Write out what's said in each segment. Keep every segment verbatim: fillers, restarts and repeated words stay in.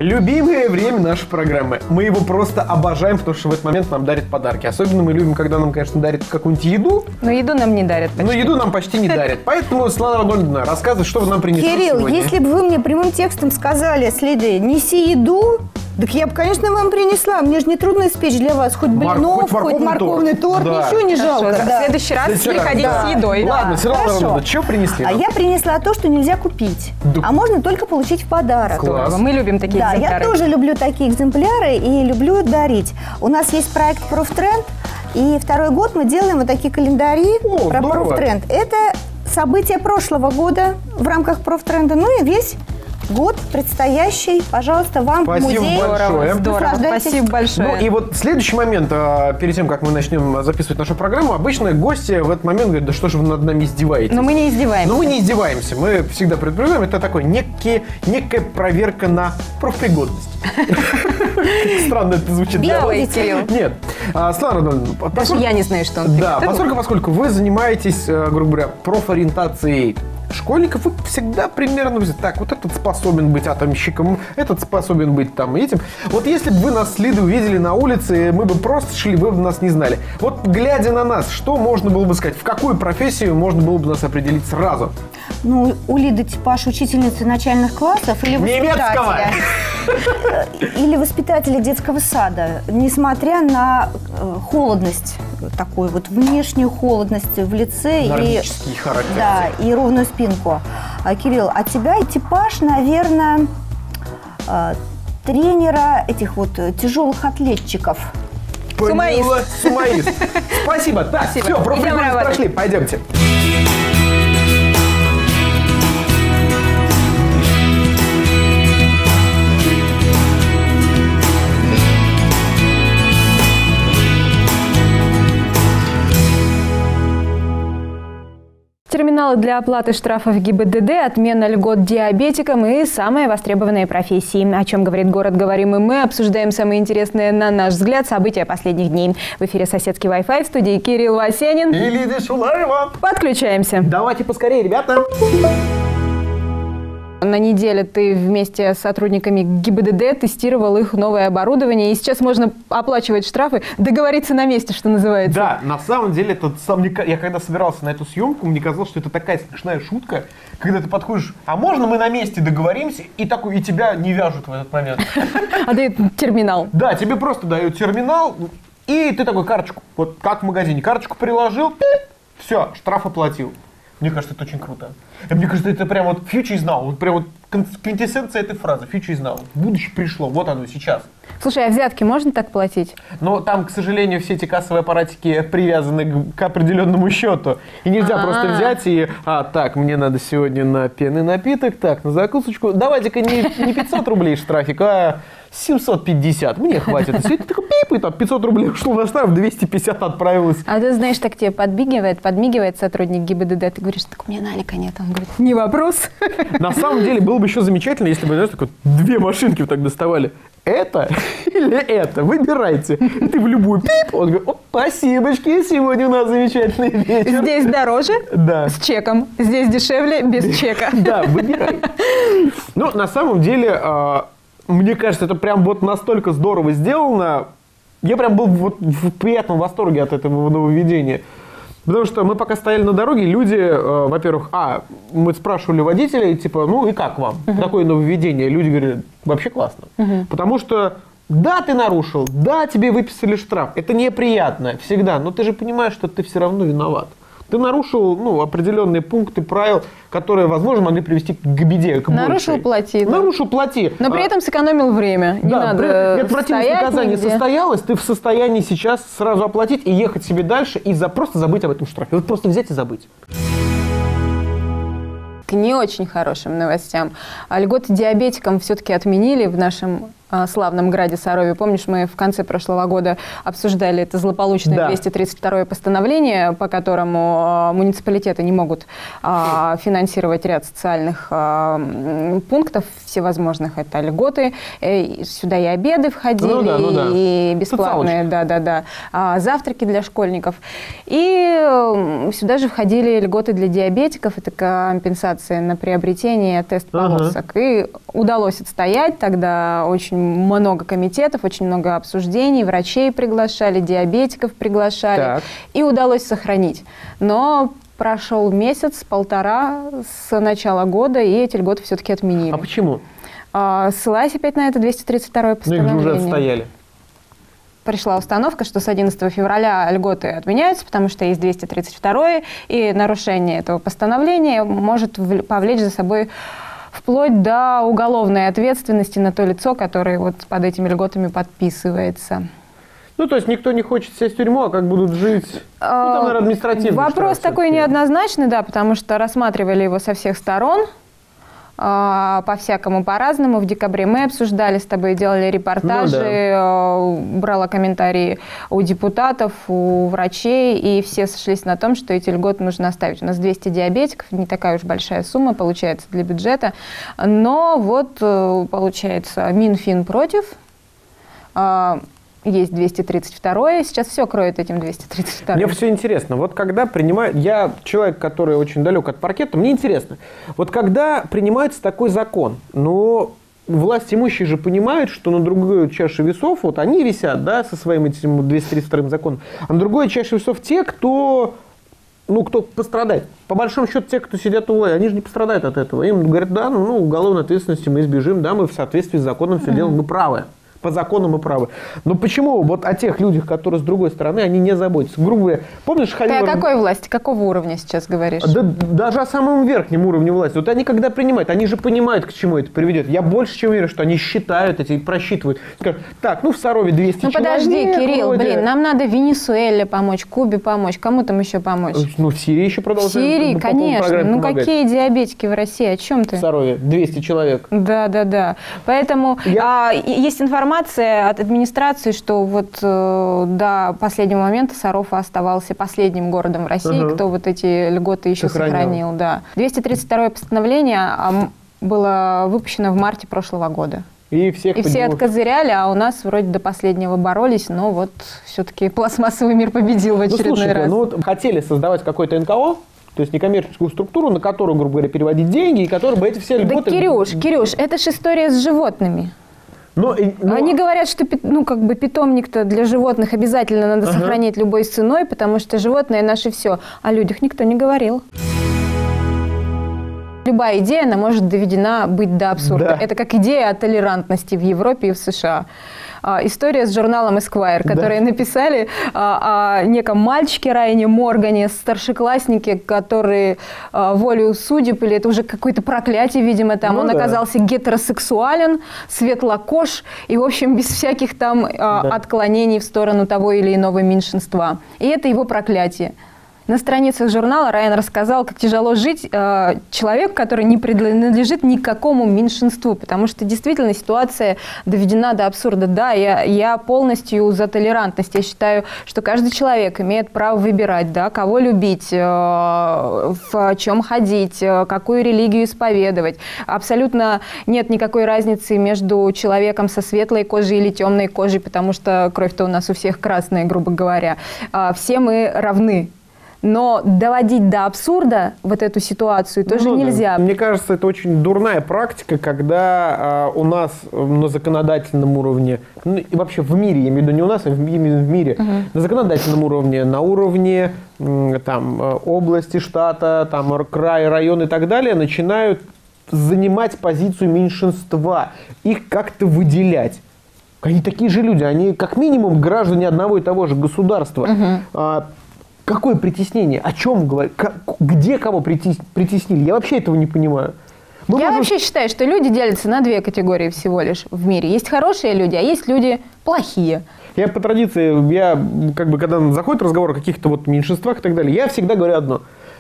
Любимое время нашей программы. Мы его просто обожаем, потому что в этот момент нам дарят подарки. Особенно мы любим, когда нам, конечно, дарят какую-нибудь еду. Но еду нам не дарят почти. Но еду нам почти не дарят. Поэтому, Светлана Арнольдовна, рассказывай, что вы нам принесли Кирилл, сегодня. если бы вы мне прямым текстом сказали, следы, неси еду, так я бы, конечно, вам принесла. Мне же не трудно испечь для вас хоть Мор- блинов, хоть хоть морковный морковный торт. торт. Да. Ничего не Хорошо, жалко. в да. следующий раз следующий раз, приходите да. с едой. Ладно, Да, Светлана хорошо. Арнольдовна, что принесли А нам? я принесла то, что нельзя купить, Да. а можно только получить в подарок. Класс. Здорово. Мы любим такие Да, экземпляры. я тоже люблю такие экземпляры и люблю дарить. У нас есть проект «Профтренд», и второй год мы делаем вот такие календари О, про здорово. «Профтренд». Это события прошлого года в рамках «Профтренда», ну и весь год предстоящий, пожалуйста, вам Спасибо в музей. большое. Здорово, Наслаждайтесь. спасибо большое. Ну и вот следующий момент, а, перед тем, как мы начнем записывать нашу программу, обычно гости в этот момент говорят, да что же вы над нами издеваетесь? Но мы не издеваемся. Но мы не издеваемся, мы всегда предупреждаем, это такой некий, некая проверка на профпригодность. Странно это звучит. Белый, Кирилл. Нет. А, Светлана Арнольдовна, Даже поскольку- я не знаю, что он Да, приготовил. поскольку, поскольку вы занимаетесь, э, грубо говоря, профориентацией школьников, вы всегда примерно говорите, так, вот этот способен быть атомщиком, этот способен быть там этим. Вот если бы вы нас с Лидой увидели на улице, мы бы просто шли, вы бы нас не знали. Вот глядя на нас, что можно было бы сказать, в какую профессию можно было бы нас определить сразу? Ну, у Лиды типаж учительницы начальных классов или Немецкого! воспитателя. Или воспитателя детского сада. Несмотря на э, холодность, такую вот внешнюю холодность в лице и, Нордический характер. да, и ровную спинку. А, Кирилл, а тебя и типаж, наверное, э, тренера этих вот э, тяжелых атлетчиков. Сумаист. Поняла. Сумаист. Спасибо. Так, Спасибо. все, Идем профпригодность работать. прошли, пойдемте. Терминалы для оплаты штрафов ГИБДД, отмена льгот диабетикам и самые востребованные профессии. О чем говорит город, говорим и мы. Обсуждаем самые интересные, на наш взгляд, события последних дней. В эфире «Соседский Wi-Fi», в студии Кирилл Васянин. И Лидия Шулаева. Подключаемся. Давайте поскорее, ребята. На неделе ты вместе с сотрудниками ГИБДД тестировал их новое оборудование. И сейчас можно оплачивать штрафы, договориться на месте, что называется. Да, на самом деле, это сам, мне ка- я когда собирался на эту съемку, мне казалось, что это такая смешная шутка, когда ты подходишь, а можно мы на месте договоримся, и такой, и тебя не вяжут в этот момент. А дают терминал. Да, тебе просто дают терминал, и ты такой карточку, вот как в магазине, карточку приложил, все, штраф оплатил. Мне кажется, это очень круто. И мне кажется, это прям вот future is now, вот прям вот квинтэссенция этой фразы, future is now. Будущее пришло, вот оно сейчас. Слушай, а взятки можно так платить? Но там, к сожалению, все эти кассовые аппаратики привязаны к, к определенному счету. И нельзя А-а-а. просто взять и, а, так, мне надо сегодня на пенный напиток, так, на закусочку. Давайте-ка не, не пятьсот рублей штрафик, а семьсот пятьдесят. Мне хватит. И ты такой пип, и там пятьсот рублей ушло на штраф, двести пятьдесят отправилось. А ты знаешь, так тебе подмигивает, подмигивает сотрудник ГИБДД. Ты говоришь, так у меня налика нет. Он говорит, не вопрос. На самом деле было бы еще замечательно, если бы, знаешь, так вот две машинки вот так доставали. Это или это? Выбирайте. И ты в любую пип. Он говорит, оп, спасибочки, сегодня у нас замечательный вечер. Здесь дороже, Да. с чеком. Здесь дешевле, без чека. Да, выбирай. Ну, на самом деле, а, мне кажется, это прям вот настолько здорово сделано. Я прям был вот в приятном восторге от этого нововведения. Потому что мы пока стояли на дороге, люди, э, во-первых, а, мы спрашивали водителей, типа, ну и как вам? Uh-huh. Такое нововведение. Люди говорили, вообще классно. Uh-huh. Потому что, да, ты нарушил, да, тебе выписали штраф. Это неприятно всегда, но ты же понимаешь, что ты все равно виноват. Ты нарушил, ну, определенные пункты правил, которые, возможно, могли привести к беде, к Нарушил, большей. плати. Да. Нарушил, плати. Но при А, этом сэкономил время. Не да, надо при- отвратительное стоять наказание нигде. состоялось, ты в состоянии сейчас сразу оплатить и ехать себе дальше и за, просто забыть об этом штрафе. Вот просто взять и забыть. К не очень хорошим новостям. А льготы диабетикам все-таки отменили в нашем славном граде Сарове. Помнишь, мы в конце прошлого года обсуждали это злополучное да. двести тридцать второе постановление, по которому муниципалитеты не могут а, финансировать ряд социальных а, пунктов всевозможных. Это льготы, и сюда и обеды входили, ну, да, ну, да. и бесплатные да-да-да, а, завтраки для школьников. И сюда же входили льготы для диабетиков, это компенсация на приобретение тест-полосок. Ага. И удалось отстоять тогда очень много комитетов, очень много обсуждений, врачей приглашали, диабетиков приглашали, так. и удалось сохранить. Но прошел месяц, полтора с начала года, и эти льготы все-таки отменили. А почему? А, ссылаясь опять на это двести тридцать второе постановление. Ну, их же уже отстояли. Пришла установка, что с одиннадцатого февраля льготы отменяются, потому что есть двести тридцать второе, и нарушение этого постановления может повлечь за собой вплоть до уголовной ответственности на то лицо, которое вот под этими льготами подписывается. Ну, то есть никто не хочет сесть в тюрьму, а как будут жить? Ну, там, наверное, административный Вопрос такой неоднозначный, да, потому что рассматривали его со всех сторон. По-всякому, по-разному. В декабре мы обсуждали с тобой, делали репортажи, ну, да. брала комментарии у депутатов, у врачей, и все сошлись на том, что эти льготы нужно оставить. У нас двести диабетиков, не такая уж большая сумма получается для бюджета, но вот получается Минфин против. Есть двести тридцать второе, сейчас все кроет этим двести тридцать вторым. Мне все интересно, вот когда принимают, я человек, который очень далек от паркета, мне интересно, вот когда принимается такой закон, но власть имущие же понимают, что на другую чашу весов, вот они висят, да, со своим этим двести тридцать вторым законом, а на другой чаше весов те, кто, ну, кто пострадает. По большому счету, те, кто сидят у власти, они же не пострадают от этого. Им говорят, да, ну, ну уголовной ответственности мы избежим, да, мы в соответствии с законом все mm-hmm. делаем, мы правы. По закону мы правы. Но почему вот о тех людях, которые с другой стороны, они не заботятся? Грубо говоря, помнишь, Халил... Ты о какой власти, какого уровня сейчас говоришь? Да, даже о самом верхнем уровне власти. Вот они когда принимают, они же понимают, к чему это приведет. Я больше чем уверен, что они считают эти и просчитывают. Скажут, так, ну в Сарове двести ну, человек. Ну подожди, Кирилл, вроде... блин, нам надо Венесуэле помочь, Кубе помочь, кому там еще помочь? Ну в Сирии еще продолжают. В Сирии, конечно. Ну помогать. Какие диабетики в России, о чем ты? В Сарове двести человек. Да, да, да. Поэтому Я... а, есть информация от администрации, что вот э, до последнего момента Саров оставался последним городом в России, угу. кто вот эти льготы еще сохранил. сохранил да. двести тридцать второе постановление а, было выпущено в марте прошлого года. И, всех и все откозыряли, а у нас вроде до последнего боролись, но вот все-таки пластмассовый мир победил в очередной ну, слушайте, раз. Ну вот хотели создавать какой-то эн ка о, то есть некоммерческую структуру, на которую, грубо говоря, переводить деньги, и которая бы эти все льготы... Да, Кирюш, Кирюш, это же история с животными. Но, но... Они говорят, что ну, как бы питомник-то для животных обязательно надо ага. сохранить любой ценой, потому что животные наши все. О людях никто не говорил. Любая идея, она может доведена быть до абсурда. Да. Это как идея о толерантности в Европе и в США. А, история с журналом Esquire, которые да. написали а, о неком мальчике Райане Моргане, старшекласснике, который а, волею судеб, или это уже какое-то проклятие, видимо, там, ну, он да. оказался гетеросексуален, светлокож, и, в общем, без всяких там а, да. отклонений в сторону того или иного меньшинства. И это его проклятие. На страницах журнала Райан рассказал, как тяжело жить э, человеку, который не принадлежит никакому меньшинству, потому что действительно ситуация доведена до абсурда. Да, я, я полностью за толерантность. Я считаю, что каждый человек имеет право выбирать, да, кого любить, э, в чем ходить, э, какую религию исповедовать. Абсолютно нет никакой разницы между человеком со светлой кожей или темной кожей, потому что кровь-то у нас у всех красная, грубо говоря. Э, все мы равны. Но доводить до абсурда вот эту ситуацию тоже ну, нельзя. Мне кажется, это очень дурная практика, когда э, у нас на законодательном уровне, ну, и вообще в мире, я имею в виду не у нас, а в, именно в мире, угу. на законодательном уровне, на уровне э, там, области, штата, там, края, района и так далее, начинают занимать позицию меньшинства, их как-то выделять. Они такие же люди, они как минимум граждане одного и того же государства. Угу. А, какое притеснение? О чем говорят? Где кого притеснили? Я вообще этого не понимаю. Мы Я можем... вообще считаю, что люди делятся на две категории всего лишь в мире. Есть хорошие люди, а есть люди плохие. Я по традиции, я как бы когда заходит разговор о каких-то вот меньшинствах и так далее, я всегда говорю одно.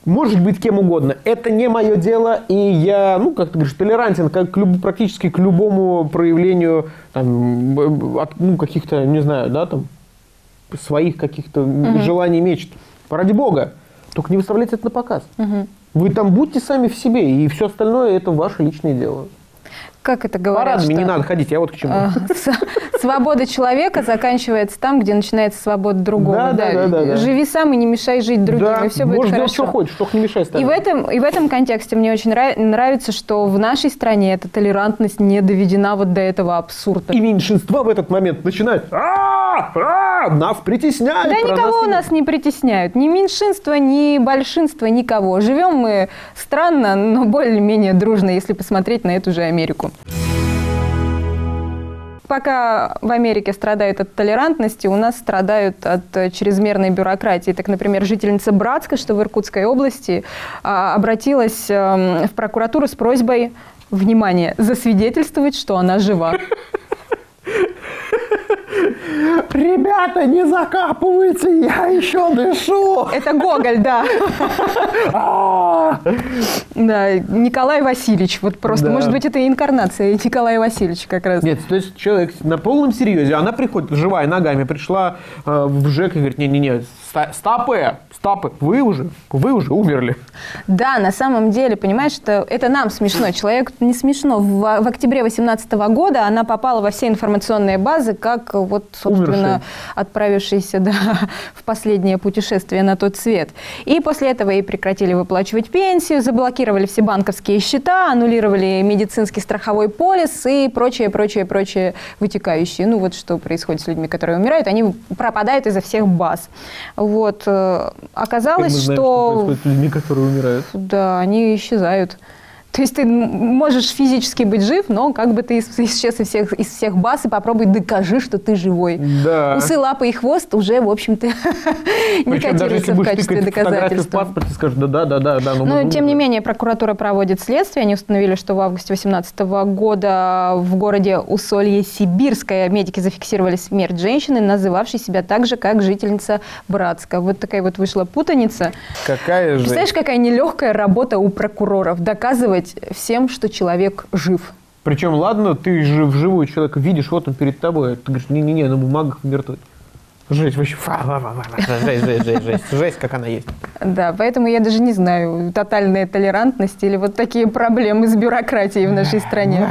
Может быть кем угодно. Это не мое дело, и я, ну, как ты говоришь, толерантен как к люб, практически к любому проявлению там, от, ну, каких-то, не знаю, да, там, своих каких-то угу. желаний, мечт. Ради бога. Только не выставляйте это на показ. Угу. Вы там будьте сами в себе, и все остальное это ваше личное дело. Как это говорят? Парадами что... не надо ходить, я вот к чему. Свобода человека заканчивается там, где начинается свобода другого. Да, да, да, да, да. Живи сам и не мешай жить другим, да, и все будет хорошо. Можешь делать, что хочешь, только не мешай и в, этом, и в этом контексте мне очень нравится, что в нашей стране эта толерантность не доведена вот до этого абсурда. И меньшинства в этот момент начинают а-а-а, нас притесняют. Да никого у нас не притесняют. Ни меньшинства, ни большинства, никого. Живем мы странно, но более-менее дружно, если посмотреть на эту же Америку. Пока в Америке страдают от толерантности, у нас страдают от чрезмерной бюрократии. Так, например, жительница Братска, что в Иркутской области, обратилась в прокуратуру с просьбой, внимание, засвидетельствовать, что она жива. Ребята, не закапывайте, я еще дышу. Это Гоголь, да. Да, Николай Васильевич, вот просто, может быть, это инкарнация Николая Васильевича как раз. Нет, то есть человек на полном серьезе, она приходит, живая ногами, пришла в ЖЭК и говорит, не-не-не, стопы, стопы, вы уже, вы уже умерли. Да, на самом деле, понимаешь, что это нам смешно, человеку не смешно. В, в октябре две тысячи восемнадцатого года она попала во все информационные базы, как вот, собственно, Умерший. отправившаяся да, в последнее путешествие на тот свет. И после этого ей прекратили выплачивать пенсию, заблокировали все банковские счета, аннулировали медицинский страховой полис и прочее, прочее, прочее вытекающее. Ну вот что происходит с людьми, которые умирают, они пропадают изо всех баз. Вот. Оказалось, мы знаем, что... что происходит с людьми, которые умирают. Да, они исчезают. То есть ты можешь физически быть жив, но как бы ты исчез из всех, из всех баз, и попробуй докажи, что ты живой. Да. Усы, лапы и хвост уже, в общем-то, не котируются в качестве доказательства. В паспорте скажешь, да, да, да, да, да. Но, тем не менее, прокуратура проводит следствие. Они установили, что в августе две тысячи восемнадцатого года в городе Усолье-Сибирское медики зафиксировали смерть женщины, называвшей себя так же, как жительница Братска. Вот такая вот вышла путаница. Какая же... Представляешь, какая нелегкая работа у прокуроров. Доказывать всем, что человек жив. Причем, ладно, ты же вживую человека видишь, вот он перед тобой. Ты говоришь, не-не-не, на бумагах мертвый. Жесть, вообще, жесть, жесть, жесть, жесть, жесть, как она есть. Да, поэтому я даже не знаю, тотальная толерантность или вот такие проблемы с бюрократией в нашей стране.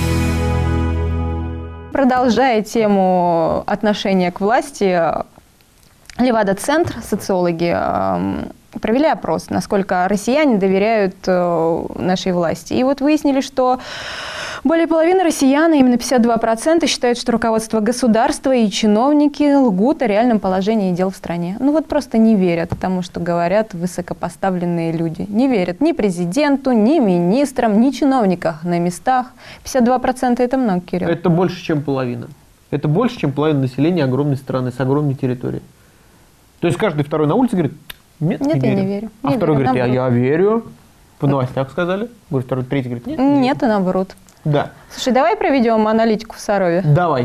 Продолжая тему отношения к власти, Левада-центр, социологи, провели опрос, насколько россияне доверяют э, нашей власти. И вот выяснили, что более половины россиян, именно пятьдесят два процента, считают, что руководство государства и чиновники лгут о реальном положении дел в стране. Ну вот просто не верят тому, что говорят высокопоставленные люди. Не верят ни президенту, ни министрам, ни чиновникам на местах. пятьдесят два процента это много, Кирилл. Это больше, чем половина. Это больше, чем половина населения огромной страны с огромной территорией. То есть каждый второй на улице говорит... Нет, нет, не я верю. не верю. А не второй верю, говорит, я, я верю. В новостях сказали. Говорит, второй, третий говорит, нет. Не нет, и наоборот. Да. Слушай, давай проведем аналитику в Сарове. Давай.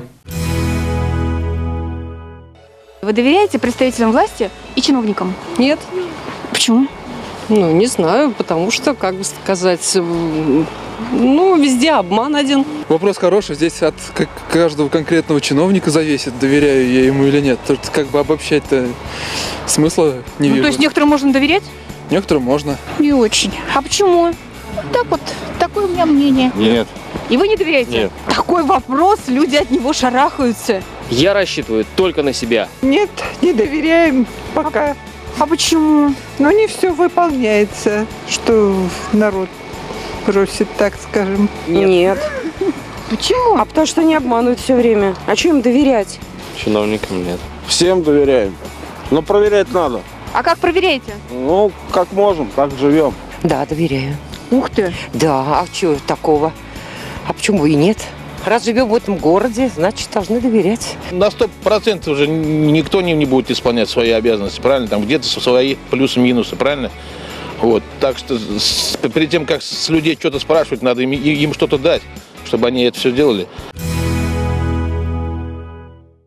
Вы доверяете представителям власти и чиновникам? Нет. Почему? Ну, не знаю, потому что, как бы сказать, ну, везде обман один. Вопрос хороший, здесь от каждого конкретного чиновника зависит, доверяю я ему или нет. Тут как бы обобщать-то смысла не ну, вижу. То есть некоторым можно доверять? Некоторым можно. Не очень. А почему? Так вот, такое у меня мнение. Нет. И вы не доверяете? Нет. Такой вопрос, люди от него шарахаются. Я рассчитываю только на себя. Нет, не доверяем пока. А, а почему? Но не все выполняется, что народ просит, так скажем. Нет. Нет. Почему? А потому что они обманывают все время. А что им доверять? Чиновникам нет. Всем доверяем. Но проверять надо. А как проверяете? Ну, как можем, как живем. Да, доверяю. Ух ты. Да, а чего такого? А почему и нет? Раз живем в этом городе, значит, должны доверять. На сто процентов уже никто не, не будет исполнять свои обязанности, правильно? Там где-то свои плюсы-минусы, правильно? Вот. Так что с, перед тем, как с людей что-то спрашивать, надо им, им что-то дать, чтобы они это все делали. Ну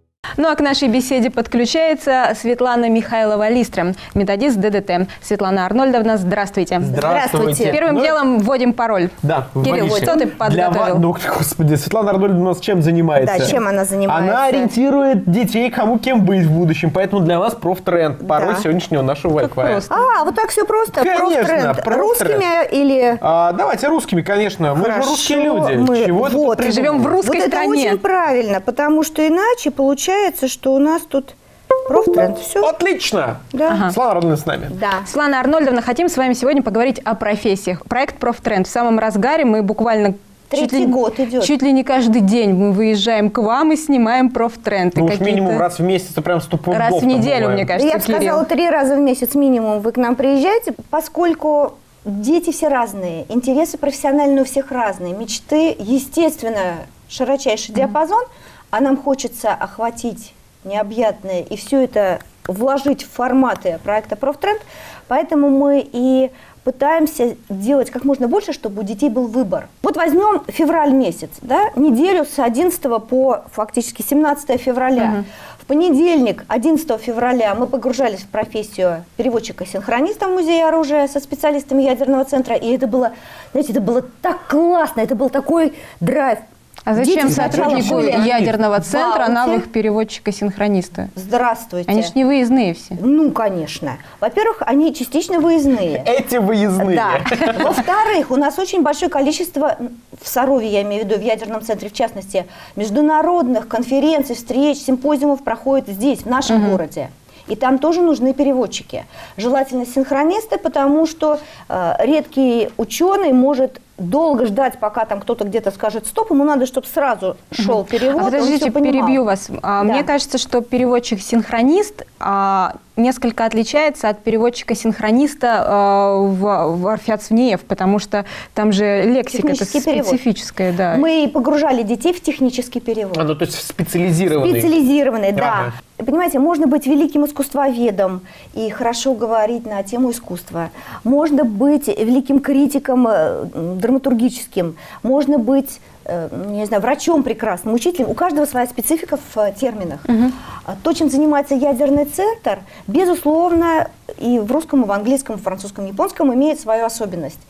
Ну а к нашей беседе подключается Светлана Михайлова-Листра, методист ДДТ. Светлана Арнольдовна, здравствуйте. Здравствуйте. Первым ну, делом вводим пароль. Да, Кирилл, вводите. что ты подготовил? Для... Ну, господи, Светлана Арнольдовна у нас чем занимается? Да, чем она занимается? Она ориентирует детей, кому кем быть в будущем. Поэтому для вас профтренд. Пароль Да. сегодняшнего нашего Wi-Fi. А, вот так все просто. Конечно, Профтренд. профтренд. Русскими или... А, давайте русскими, конечно. Мы Хорошо, же русские люди. мы- Чего это вот. тут Живем в придумывать? русской вот это стране. очень правильно, потому что иначе получается, что у нас тут профтренд. Все. Отлично. Да. Ага. Светлана Арнольдовна с нами. Да. Светлана Арнольдовна, хотим с вами сегодня поговорить о профессиях. Проект «Профтренд» в самом разгаре. Мы буквально чуть Третий ли, год идет. чуть ли не каждый день мы выезжаем к вам и снимаем профтренд. И Ну уж какие-то- минимум раз в месяц, это прям стопудов. раз в там неделю, бывает. мне кажется, Я бы Кирилл. сказала, три раза в месяц минимум вы к нам приезжаете, поскольку дети все разные, интересы профессиональные у всех разные, мечты, естественно, широчайший диапазон, а нам хочется охватить необъятное и все это вложить в форматы проекта «Профтренд», поэтому мы и пытаемся делать как можно больше, чтобы у детей был выбор. Вот возьмем февраль месяц, да, неделю с одиннадцатого по фактически семнадцатое февраля. Мгм. В понедельник, одиннадцатого февраля, мы погружались в профессию переводчика-синхрониста в Музее оружия со специалистами ядерного центра, и это было, знаете, это было так классно, это был такой драйв. А зачем Дети сначала сотруднику были ядерного центра в ауте. навык переводчика-синхрониста? Здравствуйте. Они же не выездные все. Ну, конечно. Во-первых, они частично выездные. Эти выездные. Да. Во-вторых, у нас очень большое количество, в Сарове, я имею в виду, в ядерном центре, в частности, международных конференций, встреч, симпозиумов проходит здесь, в нашем Мгм. городе. И там тоже нужны переводчики. Желательно синхронисты, потому что э, редкий ученый может долго ждать, пока там кто-то где-то скажет стоп, ему надо, чтобы сразу шел перевод. А он подождите, всё понимал. перебью вас. А, Да. Мне кажется, что переводчик-синхронист а, несколько отличается от переводчика-синхрониста а, в, в Орфеоцнеев, потому что там же лексика Технический перевод. специфическая. Да. Мы погружали детей в технический перевод. А, ну, то есть специализированный. Специализированный, да. Ага. Понимаете, можно быть великим искусствоведом и хорошо говорить на тему искусства. Можно быть великим критиком э, драматургическим. Можно быть, э, не знаю, врачом прекрасным, учителем. У каждого своя специфика в э, терминах. Мгм. А То, чем занимается ядерный центр, безусловно, и в русском, и в английском, и в французском, и японском имеет свою особенность.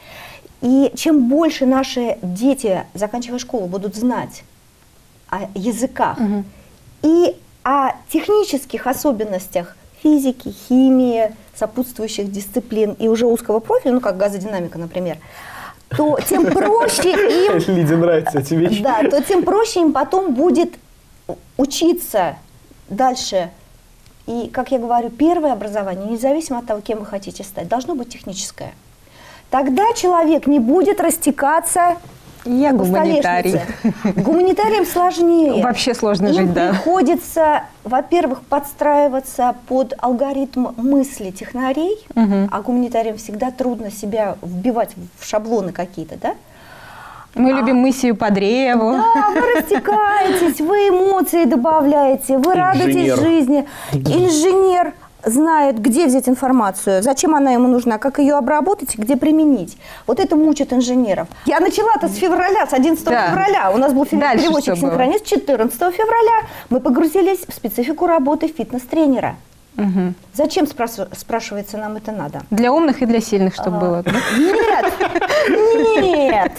И чем больше наши дети, заканчивая школу, будут знать о языках Мгм. и о технических особенностях физики, химии, сопутствующих дисциплин и уже узкого профиля, ну как газодинамика, например, то тем проще им, Лиде нравятся эти вещи. да, то тем проще им потом будет учиться дальше. И, как я говорю, первое образование, независимо от того, кем вы хотите стать, должно быть техническое. Тогда человек не будет растекаться Я по гуманитарий. столешнице. Гуманитариям сложнее. Вообще сложно Им жить, да. приходится, во-первых, подстраиваться под алгоритм мысли технарей, Мгм. а гуманитариям всегда трудно себя вбивать в шаблоны какие-то, да? Мы любим миссию по древу. Да, вы растекаетесь, вы эмоции добавляете, вы радуетесь Инженер. жизни. Инженер знает, где взять информацию, зачем она ему нужна, как ее обработать, где применить. Вот это мучит инженеров. Я начала-то с февраля, с одиннадцатого Да. февраля. У нас был Дальше что было? переводчик-синхронист. четырнадцатого февраля мы погрузились в специфику работы фитнес-тренера. Мгм. Зачем, спрас- спрашивается, нам это надо? Для умных и для сильных, чтобы А, было. Нет, нет.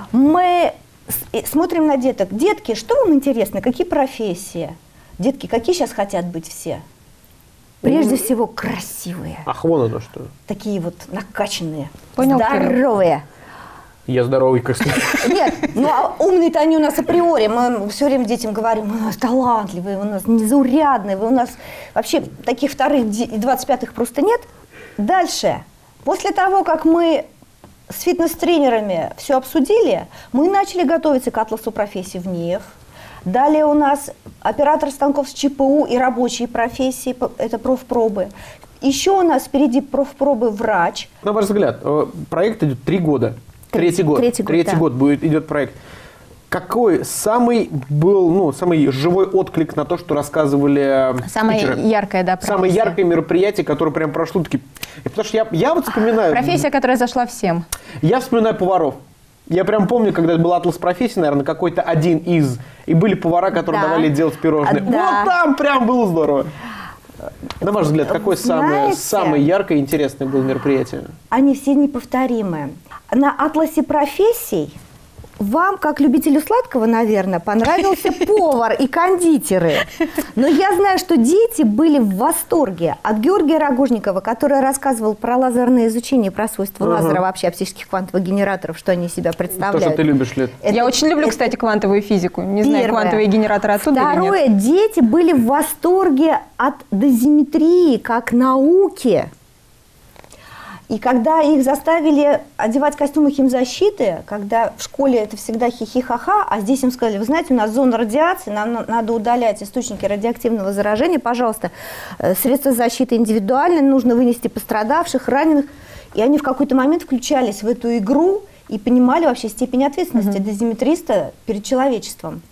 Мы с- и смотрим на деток. Детки, что вам интересно? Какие профессии? Детки, какие сейчас хотят быть все? Прежде всего, красивые. Ах, вон оно что. Такие вот накачанные, Понял, здоровые. Я здоровый, как Нет, ну а умные-то они у нас априори. Мы все время детям говорим, вы у нас талантливые, вы у нас незаурядные, вы у нас вообще таких вторых и двадцать пятых просто нет. Дальше. После того, как мы с фитнес-тренерами все обсудили, мы начали готовиться к атласу профессий в НИЭФ. Далее у нас оператор станков с ЧПУ и рабочие профессии, п- это профпробы. Еще у нас впереди профпробы врач. На ваш взгляд, э, проект идет три года. Третий Третий- год. третий год, да. год будет, идет проект. Какой самый был, ну, самый живой отклик на то, что рассказывали э, Самое спикеры? яркое, да, Самое профессия. яркое мероприятие, которое прям прошло таки. И потому что я, я вот вспоминаю. Профессия, которая зашла всем. Я вспоминаю поваров. Я прям помню, когда был атлас профессий, наверное, какой-то один из, и были повара, которые Да. давали делать пирожные. А, да. Вот там прям было здорово. На ваш взгляд, какое самое, Знаете, самое яркое и интересное было мероприятие? Они все неповторимые. На атласе профессий вам, как любителю сладкого, наверное, понравился повар и кондитеры. Но я знаю, что дети были в восторге от Георгия Рогожникова, который рассказывал про лазерное изучение, про свойства Ага. лазера, вообще оптических квантовых генераторов, что они из себя То, представляют. что ты любишь, Лет. Это- Я очень люблю, это кстати, квантовую физику. Не знаю, первое. квантовые генераторы оттуда или нет. Второе, дети были в восторге от дозиметрии как науки. И когда их заставили одевать костюмы химзащиты, когда в школе это всегда хихи-ха-ха, а здесь им сказали, вы знаете, у нас зона радиации, нам на- надо удалять источники радиоактивного заражения, пожалуйста, э, средства защиты индивидуальные, нужно вынести пострадавших, раненых. И они в какой-то момент включались в эту игру и понимали вообще степень ответственности дозиметриста перед человечеством.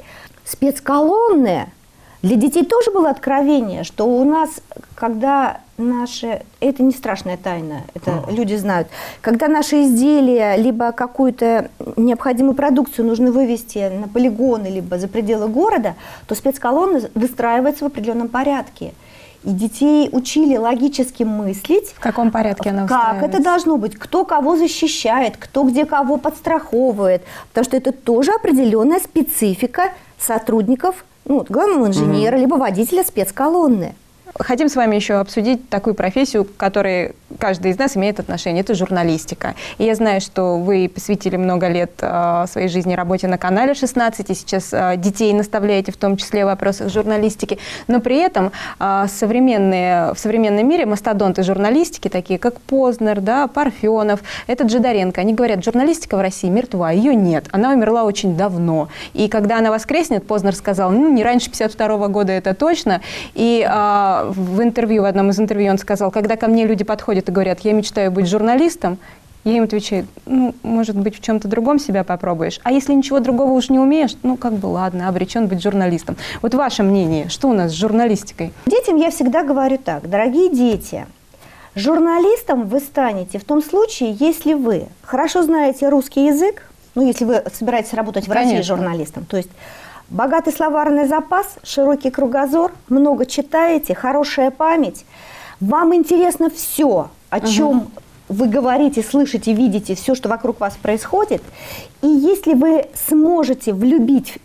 Спецколонны для детей тоже было откровение, что у нас, когда наши... Это не страшная тайна, это люди знают. Когда наши изделия, либо какую-то необходимую продукцию нужно вывести на полигоны, либо за пределы города, то спецколонны выстраиваются в определенном порядке. И детей учили логически мыслить. В каком порядке она Как устраивается? это должно быть, кто кого защищает, кто где кого подстраховывает. Потому что это тоже определенная специфика сотрудников, ну, главного инженера, либо водителя спецколонны. Хотим с вами еще обсудить такую профессию, к которой каждый из нас имеет отношение. Это журналистика. И я знаю, что вы посвятили много лет э, своей жизни работе на канале шестнадцать, и сейчас э, детей наставляете, в том числе в вопросах журналистики. Но при этом э, современные, в современном мире мастодонты журналистики, такие как Познер, да, Парфенов, этот Жидоренко, они говорят, журналистика в России мертва, ее нет. Она умерла очень давно. И когда она воскреснет, Познер сказал, ну, не раньше пятьдесят второго года, это точно. И э, в интервью, в одном из интервью он сказал, когда ко мне люди подходят и говорят, я мечтаю быть журналистом, я им отвечаю, ну, может быть, в чем-то другом себя попробуешь. А если ничего другого уж не умеешь, ну, как бы ладно, обречен быть журналистом. Вот ваше мнение, что у нас с журналистикой? Детям я всегда говорю так, дорогие дети, журналистом вы станете в том случае, если вы хорошо знаете русский язык, ну, если вы собираетесь работать в России Конечно. журналистом, то есть богатый словарный запас, широкий кругозор, много читаете, хорошая память, вам интересно все, о чем вы говорите, слышите, видите, все, что вокруг вас происходит, и если вы сможете влюбить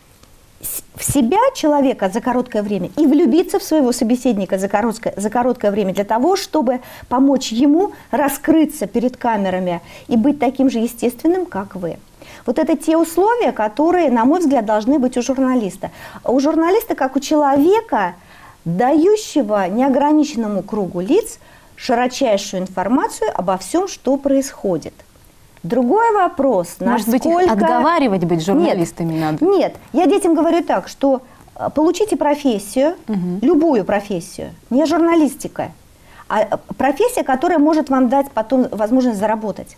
в себя человека за короткое время и влюбиться в своего собеседника за короткое, за короткое время для того, чтобы помочь ему раскрыться перед камерами и быть таким же естественным, как вы. Вот это те условия, которые, на мой взгляд, должны быть у журналиста. У журналиста, как у человека, дающего неограниченному кругу лиц широчайшую информацию обо всем, что происходит. Другой вопрос, Может насколько... быть, их отговаривать быть журналистами нет, надо? Нет, я детям говорю так, что э, получите профессию, Мгм. любую профессию, не журналистика, а э, профессия, которая может вам дать потом возможность заработать.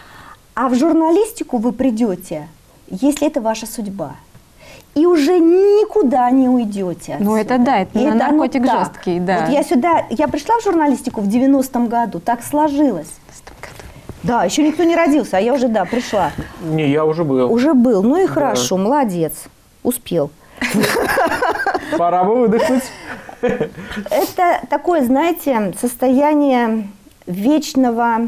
А в журналистику вы придете, если это ваша судьба. И уже никуда не уйдете. Ну, отсюда. это да, это И на- оно наркотик так. жесткий, да. Вот я сюда, я пришла в журналистику в девяностом году, так сложилось. Да, еще никто не родился, а я уже, да, пришла. Не, я уже был. Уже был, ну и Да. хорошо, молодец, успел. Пора бы выдохнуть. Это такое, знаете, состояние вечного...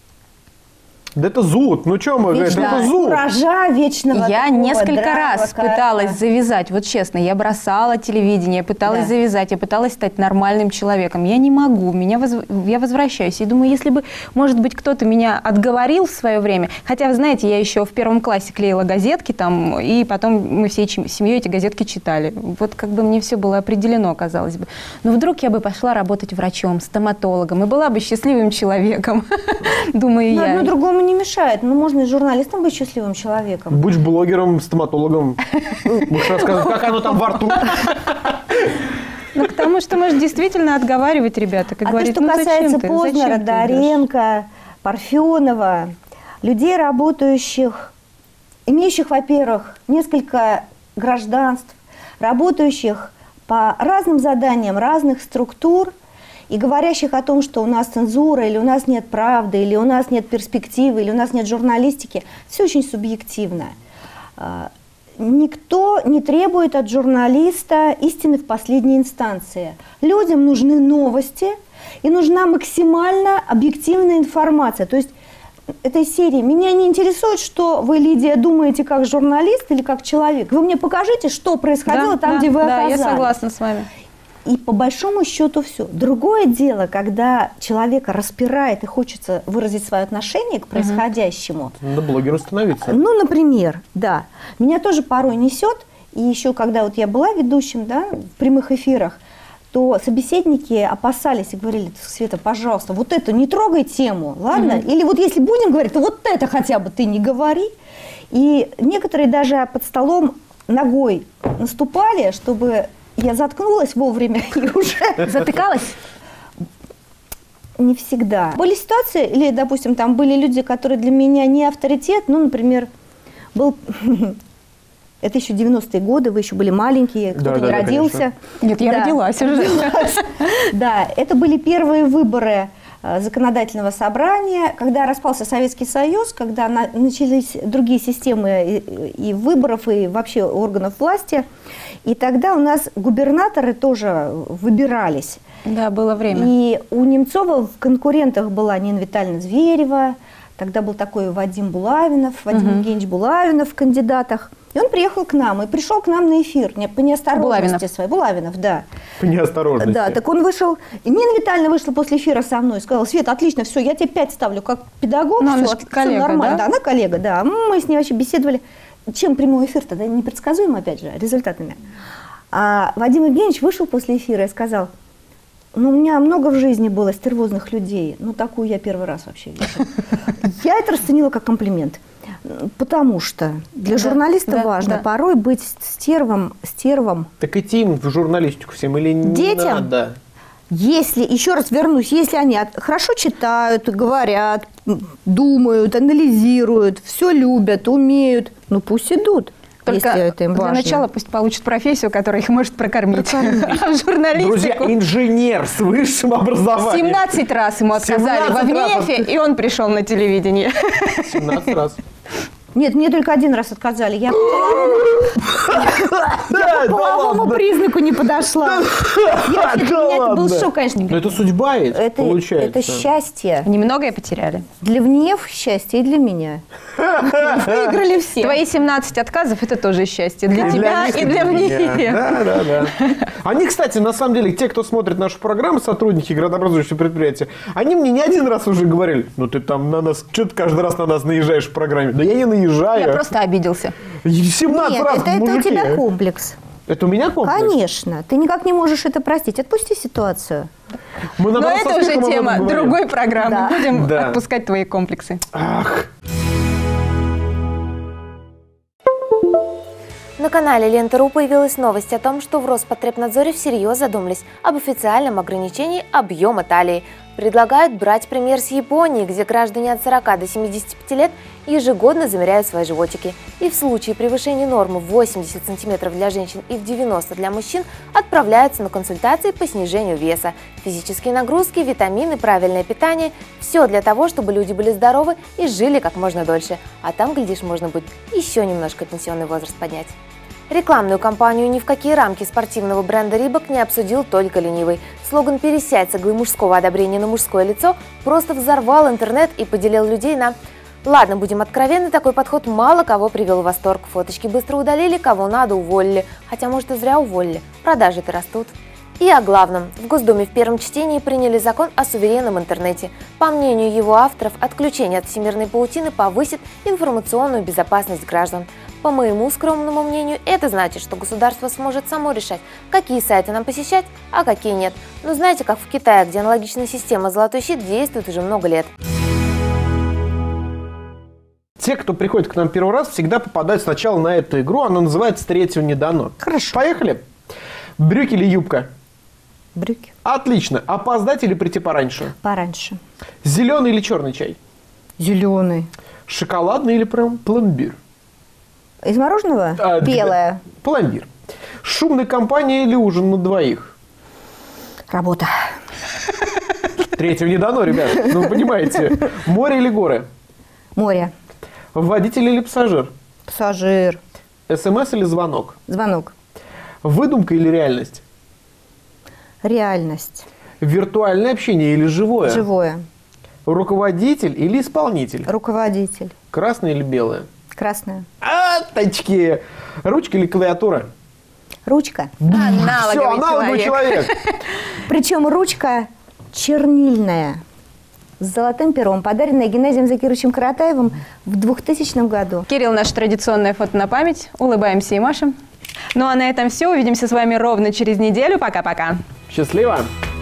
Да это зуд. Ну что мы говорим? вечного Это зуд. куража, вечного Я такого несколько драйва, раз кайфа. пыталась завязать, вот честно, я бросала телевидение, я пыталась Да. завязать, я пыталась стать нормальным человеком. Я не могу, меня возв- я возвращаюсь. И думаю, если бы, может быть, кто-то меня отговорил в свое время, хотя, вы знаете, я еще в первом классе клеила газетки там, и потом мы всей чем- семьей эти газетки читали. Вот как бы мне все было определено, казалось бы. Но вдруг я бы пошла работать врачом, стоматологом, и была бы счастливым человеком, думаю Ну, я. одно другому не мешает. Ну, можно и журналистом быть счастливым человеком. Будь блогером, стоматологом. Будешь рассказывать, как оно там во рту. Ну, к тому, что, может, действительно отговаривать ребята, как А говорит, то, что ну, зачем касается ты? Познера, Зачем ты идешь? Доренко, Парфенова, людей, работающих, имеющих, во-первых, несколько гражданств, работающих по разным заданиям разных структур, и говорящих о том, что у нас цензура, или у нас нет правды, или у нас нет перспективы, или у нас нет журналистики, все очень субъективно. Никто не требует от журналиста истины в последней инстанции. Людям нужны новости, и нужна максимально объективная информация. То есть этой серии меня не интересует, что вы, Лидия, думаете как журналист или как человек. Вы мне покажите, что происходило да, там, да, где вы да, оказались. Я согласна с вами. И по большому счету все. Другое дело, когда человека распирает и хочется выразить свое отношение к происходящему. Надо блогеру становиться. Ну, например, да. Меня тоже порой несет. И еще когда вот я была ведущим, да, в прямых эфирах, то собеседники опасались и говорили: Света, пожалуйста, вот это не трогай тему, ладно? Mm-hmm. Или вот если будем говорить, то вот это хотя бы ты не говори. И некоторые даже под столом ногой наступали, чтобы я заткнулась вовремя и уже... Затыкалась? Не всегда. Были ситуации, или, допустим, там были люди, которые для меня не авторитет, ну, например, был... Это еще девяностые годы, вы еще были маленькие, кто-то да, не да, родился. Конечно. Нет, я да. родилась уже. Да, это были первые выборы законодательного собрания, когда распался Советский Союз, когда начались другие системы и выборов, и вообще органов власти. И тогда у нас губернаторы тоже выбирались. Да, было время. И у Немцова в конкурентах была Нина Витальевна Зверева, тогда был такой Вадим Булавинов, Вадим угу. Евгеньевич Булавинов в кандидатах. И он приехал к нам, и пришел к нам на эфир, не, по неосторожности Булавинов. своей. Булавинов, да. По неосторожности. Да, так он вышел, и Нина Витальевна вышла после эфира со мной и сказала: Света, отлично, все, я тебе пять ставлю, как педагог, Но все, она все коллега, нормально. Да? Да, она коллега, да. Мы с ней вообще беседовали. Чем прямой эфир тогда непредсказуем, опять же, результатами. А Вадим Евгеньевич вышел после эфира и сказал: ну, у меня много в жизни было стервозных людей, но такую я первый раз вообще вижу. Я это расценила как комплимент. Потому что для да, журналиста да, важно да. порой быть стервом, стервом. Так идти им в журналистику всем или не детям, надо? Если, еще раз вернусь, если они хорошо читают, говорят, думают, анализируют, все любят, умеют, ну пусть идут. Только это им для важно. начала пусть получат профессию, которая их может прокормить. Журналистику. Друзья, инженер с высшим образованием. семнадцать раз ему отказали в Авнефе, и он пришел на телевидение. семнадцать раз. Нет, мне только один раз отказали. Я по половому признаку не подошла. Для меня это был шок, конечно. Но это судьба, получается. Это счастье. Немногое потеряли. Для Внеф счастье и для меня. Выиграли все. Твои семнадцать отказов – это тоже счастье. Для тебя и для Внеф. Да, да, да. Они, кстати, на самом деле, те, кто смотрит нашу программу, сотрудники градообразующего предприятия, они мне не один раз уже говорили: ну ты там на нас, что ты каждый раз на нас наезжаешь в программе? Да я не наезжаю. Я просто обиделся. семнадцать Нет, раз, это, это у тебя комплекс. Это у меня комплекс? Конечно. Ты никак не можешь это простить. Отпусти ситуацию. Мы Но это уже тема другой программы. Да. Будем да. отпускать твои комплексы. Ах. На канале Лента.ру появилась новость о том, что в Роспотребнадзоре всерьез задумались об официальном ограничении объема талии. Предлагают брать пример с Японии, где граждане от сорока до семидесяти пяти лет ежегодно замеряют свои животики. И в случае превышения нормы в восемьдесят сантиметров для женщин и в девяносто для мужчин отправляются на консультации по снижению веса. Физические нагрузки, витамины, правильное питание – все для того, чтобы люди были здоровы и жили как можно дольше. А там, глядишь, можно будет еще немножко пенсионный возраст поднять. Рекламную кампанию «Ни в какие рамки» спортивного бренда «Рибок» не обсудил только ленивый. Слоган «Пересядь с иглы мужского одобрения на мужское лицо» просто взорвал интернет и поделил людей на... Ладно, будем откровенны, такой подход мало кого привел в восторг. Фоточки быстро удалили, кого надо уволили. Хотя, может, и зря уволили. Продажи-то растут. И о главном. В Госдуме в первом чтении приняли закон о суверенном интернете. По мнению его авторов, отключение от всемирной паутины повысит информационную безопасность граждан. По моему скромному мнению, это значит, что государство сможет само решать, какие сайты нам посещать, а какие нет. Ну, знаете, как в Китае, где аналогичная система «Золотой щит» действует уже много лет. Те, кто приходит к нам первый раз, всегда попадают сначала на эту игру. Она называется «Третьего не дано». Хорошо. Поехали. Брюки или юбка? Брюки. Отлично. Опоздать или прийти пораньше? Пораньше. Зеленый или черный чай? Зеленый. Шоколадный или прям пломбир? Из мороженого? А, белое. Пломбир. Шумная компания или ужин на двоих? Работа. Третьего не дано, ребят. Ну, вы понимаете. Море или горы? Море. Водитель или пассажир? Пассажир. СМС или звонок? Звонок. Выдумка или реальность? Реальность. Виртуальное общение или живое? Живое. Руководитель или исполнитель? Руководитель. Красное или белое? Красное. А, тачки! Ручка или клавиатура? Ручка. Аналоговый Все, аналоговый человек. Причем ручка чернильная, с золотым пером, подаренная Геннадием Закировичем Каратаевым в двухтысячном году. Кирилл, наше традиционное фото на память. Улыбаемся и машем. Ну а на этом все. Увидимся с вами ровно через неделю. Пока-пока. Счастливо!